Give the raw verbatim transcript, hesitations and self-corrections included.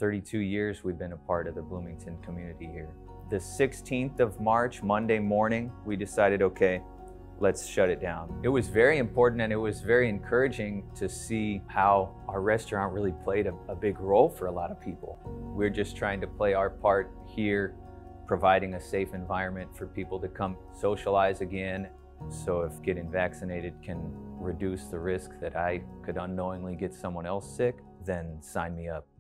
thirty-two years we've been a part of the Bloomington community here. The sixteenth of March, Monday morning, we decided, okay, let's shut it down. It was very important and it was very encouraging to see how our restaurant really played a, a big role for a lot of people. We're just trying to play our part here, providing a safe environment for people to come socialize again. So if getting vaccinated can reduce the risk that I could unknowingly get someone else sick, then sign me up.